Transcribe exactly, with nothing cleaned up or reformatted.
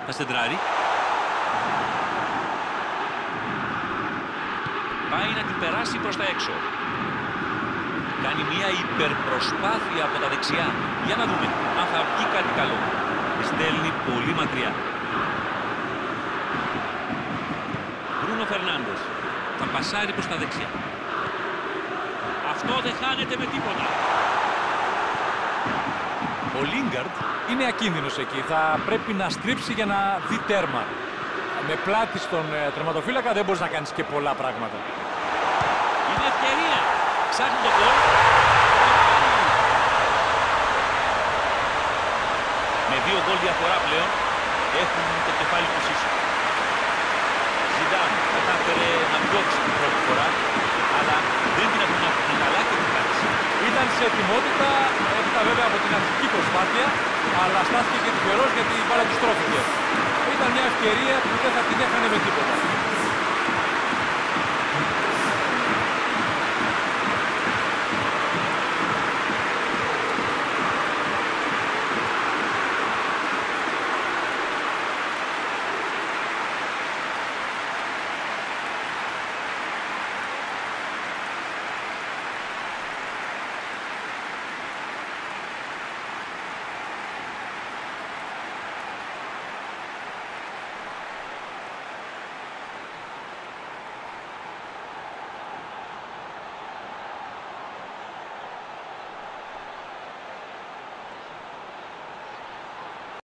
Θα σεντράρει. Πάει να την περάσει προς τα έξω. Κάνει μια υπερπροσπάθεια από τα δεξιά. Για να δούμε αν θα βγει κάτι καλό. Στέλνει πολύ μακριά. Μπρούνο Φερνάντες. Θα πασάρει προς τα δεξιά. Αυτό δεν χάνεται με τίποτα. Ο Λίγκαρντ είναι ακίνδυνος εκεί. Θα πρέπει να στρίψει για να δει τέρμα. Με πλάτη στον ε, τερματοφύλακα δεν μπορείς να κάνεις και πολλά πράγματα. Είναι ευκαιρία. Ψάχνει τον γκολ. Με δύο γκολ διαφορά πλέον έχουν το κεφάλι τους ίσο. Ζιντάν κατάφερε να διώξει την πρώτη φορά, αλλά δεν την απομάκρυνε καλά και την κράτησε. Ήταν σε ετοιμότητα, έπειτα βέβαια από την αρχική προσπάθεια, αλλά στάθηκε και τυχερός γιατί η μπάλα του στρώθηκε. Ήταν μια ευκαιρία που δεν θα την έχανε με τίποτα.